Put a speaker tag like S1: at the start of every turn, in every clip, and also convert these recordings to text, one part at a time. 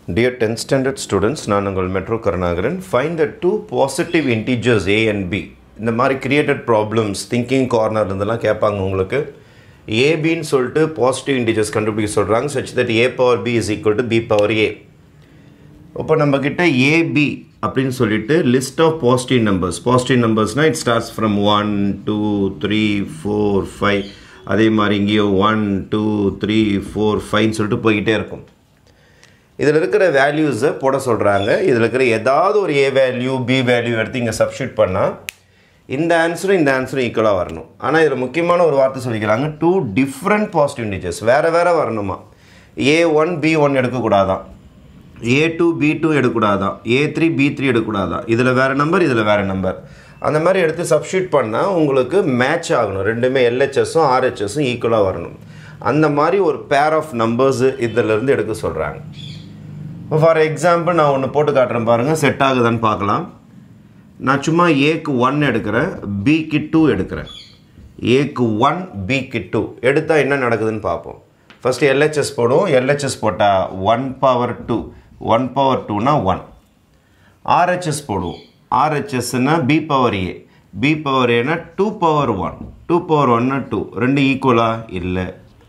S1: Dear 10th standard students, நான் உங்கள் Metro Karunakaran. Find the two positive integers a and b. இந்த மாதிரி created problems thinking corner இருந்தெல்லாம் கேட்பாங்க உங்களுக்கு. ab ன்னு சொல்லிட்டு positive integers கண்டுபிடிக்க சொல்றாங்க such that a power b is equal to b power a. இப்போ நம்ம கிட்ட ab அப்படினு சொல்லிட்டு list of positive numbers. Positive numbersனா it starts from 1 2 3 4 5. அதே மாதிரி இங்கேயோ 1 2 3 4 5 சொல்லிட்டு போயிட்டே இருக்கும். இதில் இருக்கிற வேல்யூஸை போட சொல்கிறாங்க. இதில் இருக்கிற ஏதாவது ஒரு a வேல்யூ b வேல்யூ எடுத்து இங்கே சப்ஸ்டியூட் பண்ணால் இந்த ஆன்சரும் ஈக்குவலாக வரணும். ஆனால் இதில் முக்கியமான ஒரு வார்த்தை சொல்லிக்கிறாங்க, டூ டிஃப்ரெண்ட் பாசிட்டிவ் இன்டிஜர்ஸ் வேறு வரணுமா. a1 b1 எடுக்கக்கூடாதான், a2 b2 எடுக்கக்கூடாதான், a3 b3 எடுக்கக்கூடாதான். இதில் வேறு நம்பர், இதில் வேறு நம்பர். அந்த மாதிரி எடுத்து சப்ஸ்டியூட் பண்ணால் உங்களுக்கு மேட்ச் ஆகணும். ரெண்டுமே LHSம் RHSம் ஈக்குவலாக வரணும். அந்த மாதிரி ஒரு பேர் ஆஃப் நம்பர்ஸு இதிலேருந்து எடுக்க சொல்கிறாங்க. ஃபார் எக்ஸாம்பிள் நான் ஒன்று போட்டு காட்டுறேன் பாருங்கள், செட் ஆகுதான்னு பார்க்கலாம். நான் சும்மா ஏக்கு 1 எடுக்கிறேன், பிக்கு 2 எடுக்கிறேன். ஏக்கு 1 பிக்கு 2 எடுத்தால் என்ன நடக்குதுன்னு பார்ப்போம். ஃபஸ்ட்டு LHS போடுவோம். LHS போட்டால் 1 power 2, 1 power 2னா 1. RHS போடுவோம். RHSனா b power a, b power aனா 2 power 1, 2 power 1னா 2. ரெண்டு ஈக்குவலாக இல்லை.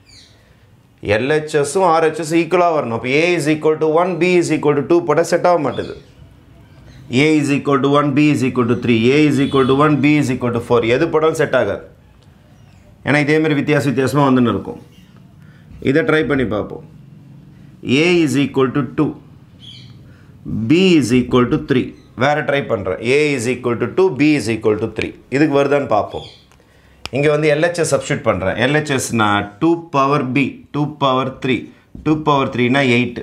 S1: LHSம் RHSம் ஈக்குவலாக வரணும். அப்போ a is equal to 1, b is equal to 2 போட்டால் செட் ஆக மாட்டேது. a is equal to 1, b is equal to 3, a is equal to 1, b is equal to 4. எது போட்டாலும் செட் ஆகாது. ஏன்னா இதேமாதிரி வித்தியாசமாக வந்துன்னு இருக்கும். இதை ட்ரை பண்ணி பார்ப்போம். a is equal to 2, b is equal to 3. வேறு ட்ரை பண்ணுறேன். a is equal to 2, b is equal to 3. இதுக்கு வருதான்னு பார்ப்போம். இங்கே வந்து LHS சப்ஸ்டியூட் பண்ணுறேன். LHSனா 2 power b, 2 power 3, 2 power 3னா 8.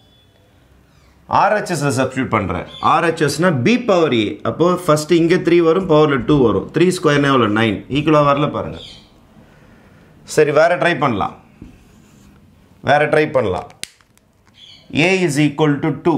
S1: RHS சப்ஸ்டியூட் பண்ணுறேன். RHSனா b power a. அப்போது ஃபஸ்ட்டு இங்கே 3 வரும், பவரில் 2 வரும். 3 ஸ்கொயர்னா எவ்வளோ 9. ஈக்குவலாக வரல பாருங்கள். சரி, வேறு ட்ரை பண்ணலாம். a is equal to 2,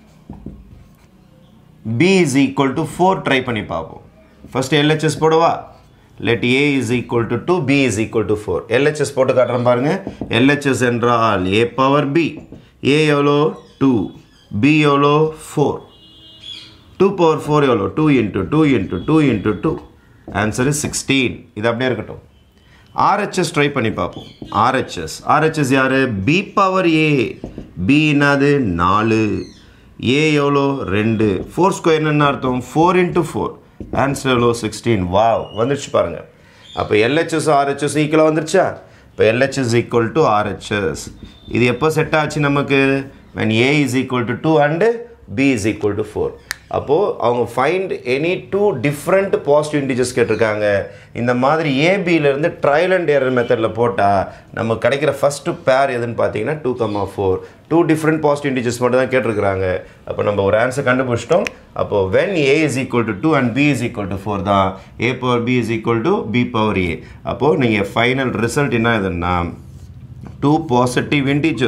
S1: b is equal to 4 try பண்ணி பார்ப்போம். ஃபஸ்ட்டு LHS போடுவா. let a is equal to 2, b is equal to 4. LHS போட்டு காட்டுறேன் பாருங்கள். LHS என்றால் a power b. a எவ்வளோ 2, b எவ்வளோ 4. 2 power 4 எவ்வளோ 2 into 2 into 2 into 2. Answer is 16. இது அப்படியே இருக்கட்டும். RHS ட்ரை பண்ணி பார்ப்போம். RHS யார்? b power a. b என்னது 4, a எவ்வளோ 2. 4 ஸ்கொயர் என்ன அர்த்தம்? 4 into 4. ஆன்சர் எவ்வளோ 16. வாவ், வந்துடுச்சு பாருங்கள். அப்போ LHS RHS ஈக்குவலாக வந்துருச்சா? இப்போ LHS equal to RHS. இது எப்போ செட் ஆச்சு நமக்கு? when a is equal to 2 and b is equal to 4. அப்போது அவங்க find any two different positive integers கேட்டிருக்காங்க. இந்த மாதிரி ABயிலேருந்து ட்ரையல் அண்ட் எரர் மெத்தடில் போட்டால் நமக்கு கிடைக்கிற ஃபஸ்ட்டு பேர் எதுன்னு பார்த்தீங்கன்னா 2,4. 2 different positive integers மட்டும் தான் கேட்டிருக்கிறாங்க. அப்போ நம்ம ஒரு ஆன்சர் கண்டுபிடிச்சிட்டோம். அப்போது when a is equal to 2 and b is equal to 4 தான் a power b is equal to b power a. அப்போது நீங்கள் ஃபைனல் ரிசல்ட் என்ன எதுன்னா two positive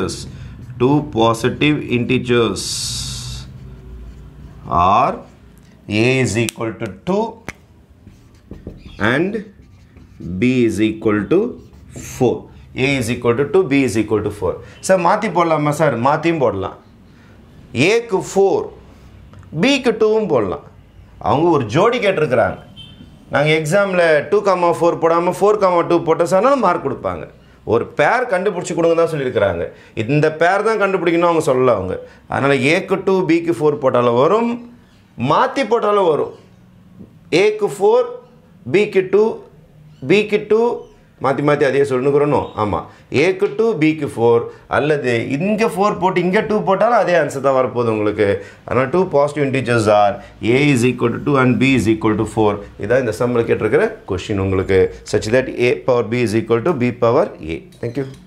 S1: integers are a is equal to 2 and b is equal to 4. a is equal to 2, b is equal to 4. Sir மாற்றி போடலாமா sir? மாற்றியும் போடலாம். ஏக்கு 4, பிக்கு 2வும் போடலாம். அவங்க ஒரு ஜோடி கேட்டிருக்கிறாங்க. நாங்கள் எக்ஸாமில் 2,4 போடாமல் 4,2 போட்ட சொன்னாலும் மார்க் கொடுப்பாங்க. ஒரு பேர் கண்டுபிடிச்சி கொடுங்க தான் சொல்லியிருக்கிறாங்க. இந்த பேர் தான் கண்டுபிடிக்கணும் அவங்க சொல்லலை அவங்க. அதனால் ஏக்கு 2 பிக்கு 4 போட்டாலும் வரும், மாற்றி போட்டாலும் வரும். ஏக்கு 4 பிக்கு 2, பிக்கு 2 மாற்றி அதே சொல்லுக்கிறோம். ஆமாம், ஏக்கு 2 பிக்கு 4 அல்லது இங்கே 4 போட்டு இங்கே 2 போட்டாலும் அதே ஆன்சர் தான் வரப்போகுது உங்களுக்கு. அதனால் 2 positive integers are a is equal to 2 and b is equal to 4. இதான் இந்த சம்மில் கேட்டிருக்கிற கொஷின் உங்களுக்கு. such that a power b is equal to b power a. Thank you.